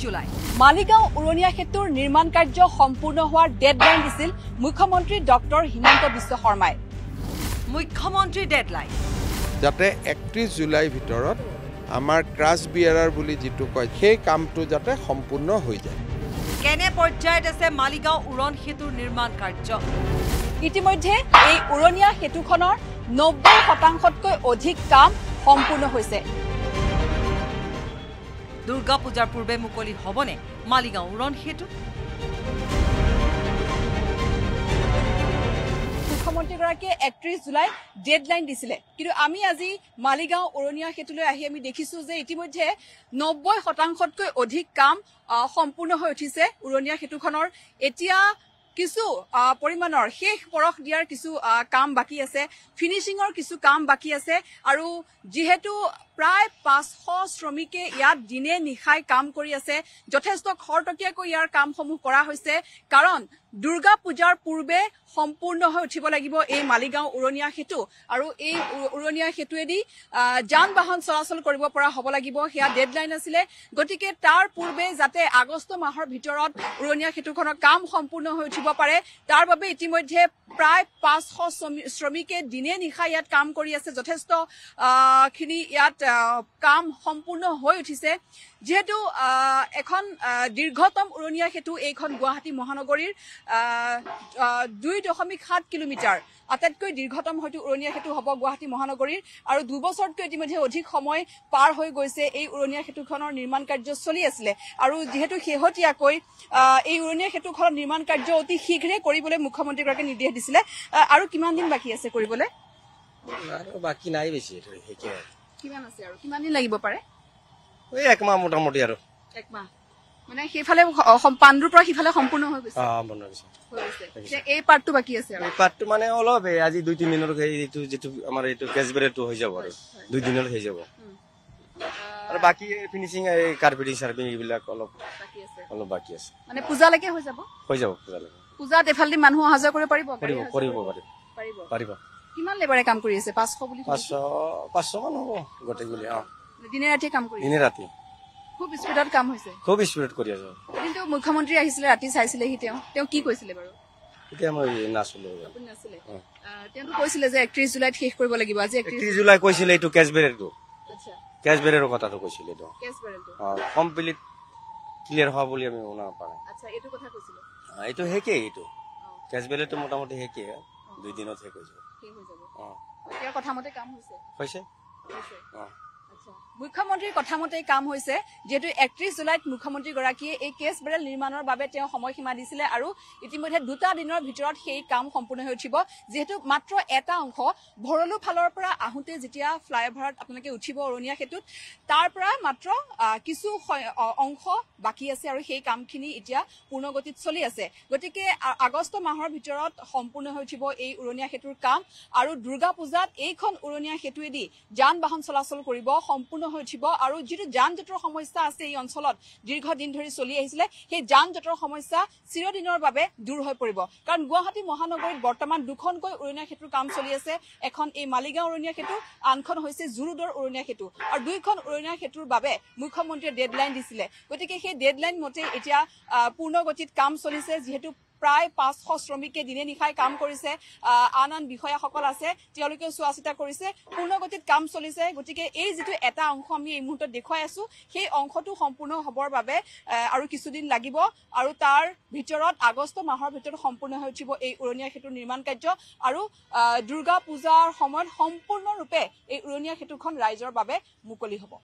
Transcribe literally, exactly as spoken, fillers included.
July Maligaon উৰণীয়া সেতুৰ নিৰ্মাণ কাৰ্য সম্পূৰ্ণ হোৱাৰ ডেডলাইন দিছিল মুখ্যমন্ত্ৰী ডক্টৰ হিমন্ত বিশ্ব শৰ্মাই মুখ্যমন্ত্ৰী ডেডলাইন যাতে একত্ৰিশ জুলাই ভিতৰত আমাৰ ক্ৰাছ বিয়াৰাৰ বুলি যেটো কয় সেই কামটো যাতে সম্পূৰ্ণ হৈ যায় কেনে পৰ্যায়ত আছে মালিগাঁও উৰণ সেতুৰ নিৰ্মাণ কাৰ্য ইতিমধ্যে এই উৰণীয়া সেতুখনৰ নব্বৈ শতাংশতকৈ অধিক কাম সম্পূৰ্ণ হৈছে দুৰ্গা পূজাৰ পূৰ্বে মুকলি হ'বনে মালিগাঁও উৰণ সেতু মুখ্যমন্ত্ৰীগৰাকীয়ে একত্ৰিশ জুলাই ডেডলাইন দিছিলে কিন্তু আমি আজি মালিগাঁও উৰণীয়া সেতুলৈ আহি আমি দেখিছো যে ইতিমধ্যে নব্বৈ শতাংশতকৈ অধিক কাম সম্পূৰ্ণ হৈ উঠিছে উৰণীয়া সেতুখনৰ এতিয়া কিছু পৰিমাণৰ শেষ পৰখ দিয়াৰ কিছু কাম বাকি আছে ফিনিশিঙৰ কিছু কাম বাকি আছে আৰু যেহেতু প্ৰায় পাঁচশ শ্ৰমিকে ইয়াত দিনে নিশাই কাম কৰি আছে যথেষ্ট খৰতকীয়াকৈ ইয়াৰ কামসমূহ কৰা হৈছে কাৰণ দুৰ্গা পূজাৰ পূৰ্বে সম্পূৰ্ণ হৈ উঠিব লাগিব এই মালিগাঁও উৰণীয়া সেতু আৰু এই উৰণীয়া সেতুৱেদি যান বাহন চলাচল কৰিব পৰা হ'ব লাগিব হেয়া ডেডলাইন আছিল গতিকে তাৰ পূৰ্বে যাতে আগষ্ট মাহৰ ভিতৰত উৰণীয়া সেতুখনৰ কাম সম্পূৰ্ণ হৈ উঠিব পাৰে তাৰ বাবে ইতিমধ্যে প্ৰায় পাঁচশ শ্ৰমিকে দিনে নিশাই ইয়াত কাম কৰি আছে যথেষ্ট খিনি ইয়াত কাম সম্পূৰ্ণ হৈ উঠিছে যেহেতু এখন দীৰ্ঘতম উৰণীয়া সেতু এইখন গুৱাহাটী মহানগৰীৰ দুই দশমিক সাত কিলোমিটাৰ আটাইতকৈ দীৰ্ঘতম হয়তো উৰণীয়া সেতু হ'ব গুৱাহাটী মহানগৰীৰ আৰু দুবছৰতকৈ ইতিমধ্যে অধিক সময় পাৰ হৈ গৈছে এই উৰণীয়া সেতুখনৰ নিৰ্মাণ কাৰ্য চলি আছিলে আৰু যেহেতু শেহতীয়াকৈ এই উৰণীয়া সেতুখনৰ নিৰ্মাণ কাৰ্য অতি শীঘ্ৰে কৰিবলৈ মুখ্যমন্ত্ৰীগৰাকীয়ে নিৰ্দেশ দিছিলে আৰু কিমান দিন বাকি আছে কৰিবলৈ আৰু বাকি নাই বেছি হেকে কিমান আছে আৰু কিমান দিন লাগিব পাৰে ওই এক মাহ মোটামুটি আৰু এক মাহ মানে সেইফালে পাণ্ডুৰ পৰা সিফালে সম্পূৰ্ণ হৈ গৈছে অ বন্ধ হৈছে যে এই পাৰ্টটো বাকি আছে আৰু এই পাৰ্টটো মানে অলপ আজি দুই তিন দিনৰ এইটো যেটো আমাৰ এইটো কেজবেৰেটো হৈ যাব আৰু দুই দিনৰ হৈ যাব আৰু বাকি ফিনিশিং এই কাৰ্পেটিং সাৰ্ভিং এইবিলাক অলপ বাকি আছে অলপ বাকি আছে মানে পূজালৈকে হৈ যাব হৈ যাব পূজালৈকে পূজাত এফালদি মানুহ অহা যোৱা কৰিব পাৰিব পাৰিব কৰিব পাৰিব পাৰিব পাৰিব কিমান লেবাৰে কাম কৰি আছে পাঁচশ বুলি পাঁচশ পাঁচশ মান হ'ব গোটেইগুলি অ দিনে ৰাতি কাম কৰি দিনে ৰাতি খুব স্পিডত কাম হৈছে খুব স্পিডত কৰি আছে কিন্তু মুখ্যমন্ত্ৰী আহিছিলে ৰাতি চাইছিলে হি তেওঁ তেওঁ কি কৈছিলে বাৰু এতিয়া মই নাছিলো আপুনি নাছিলে তেওঁটো কৈছিলে যে একত্ৰিশ জুলাইত শেষ কৰিব লাগিব আজি একত্ৰিশ জুলাই কৈছিলে এইটো কেজবেৰেটো আচ্ছা কেজবেৰেৰ কথাটো কৈছিলে এইটো কেজবেৰেটো অ কমপ্লিট ক্লিয়াৰ হোৱা বুলি আমি শুনা পাওঁ আচ্ছা এইটো কথা কৈছিলে এইটো হেকে এইটো কেজবেৰেটো মোটামুটি হেকে দুই দিনত শেষ হৈ যাব শেষ হৈ যাব অ তেওঁৰ কথা মতে কাম হৈছে হৈছে হৈছে অ মুখ্যমন্ত্ৰীৰ কথা মতে কাম হৈছে যেহেতু একত্ৰিশ জুলাইত মুখ্যমন্ত্ৰীগৰাকীয়ে এই কেছ বেৰেল নিৰ্মাণৰ বাবে তেওঁ সময়সীমা দিছিলে আৰু ইতিমধ্যে দুটা দিনৰ ভিতৰত সেই কাম সম্পূৰ্ণ হৈ উঠিব যেহেতু মাত্ৰ এটা অংশ ভৰলু ফালৰ পৰা আহোঁতে যেতিয়া ফ্লাইঅভাৰত আপোনালোকে উঠিব উৰণীয়া সেতুত তাৰ পৰা মাত্ৰ কিছু অংশ বাকী আছে আৰু সেই কামখিনি এতিয়া পূৰ্ণগতিত চলি আছে গতিকে আগষ্ট মাহৰ ভিতৰত সম্পূৰ্ণ হৈ উঠিব এই উৰণীয়া সেতুৰ কাম আৰু দুৰ্গা পূজাত এইখন উৰণীয়া সেতুৱেদি যান বাহন চলাচল কৰিব সম্পূৰ্ণ হৈ উঠিব আৰু যিটো যান জঁটৰ সমস্যা আছে এই অঞ্চলত দীৰ্ঘদিন ধৰি চলি আহিছিলে সেই যান জঁটৰ সমস্যা চিৰদিনৰ বাবে দূৰ হৈ পৰিব কাৰণ গুৱাহাটী মহানগৰীত বৰ্তমান দুখনকৈ উৰণীয়া সেতুৰ কাম চলি আছে এখন এই মালিগাঁও উৰণীয়া সেতু আনখন হৈছে জুৰুডৰ উৰণীয়া সেতু আৰু দুইখন উৰণীয়া সেতুৰ বাবে মুখ্যমন্ত্ৰীয়ে ডেডলাইন দিছিলে গতিকে সেই ডেডলাইন মতে এতিয়া পূৰ্ণগতিত কাম চলিছে যিহেতু প্ৰায় পাঁচশ শ্ৰমিকে দিনে নিশাই কাম কৰিছে আন আন বিষয়াসকল আছে তেওঁলোকেও চোৱা চিতা কৰিছে পূৰ্ণগতিত কাম চলিছে গতিকে এই যিটো এটা অংশ আমি এই মুহূৰ্তত দেখুৱাই আছো সেই অংশটো সম্পূৰ্ণ হ'বৰ বাবে আৰু কিছুদিন লাগিব আৰু তাৰ ভিতৰত আগষ্ট মাহৰ ভিতৰত সম্পূৰ্ণ হৈ উঠিব এই উৰণীয়া সেতুৰ নিৰ্মাণ কাৰ্য আৰু দুৰ্গা পূজাৰ সময়ত সম্পূৰ্ণৰূপে এই উৰণীয়া সেতুখন ৰাইজৰ বাবে মুকলি হ'ব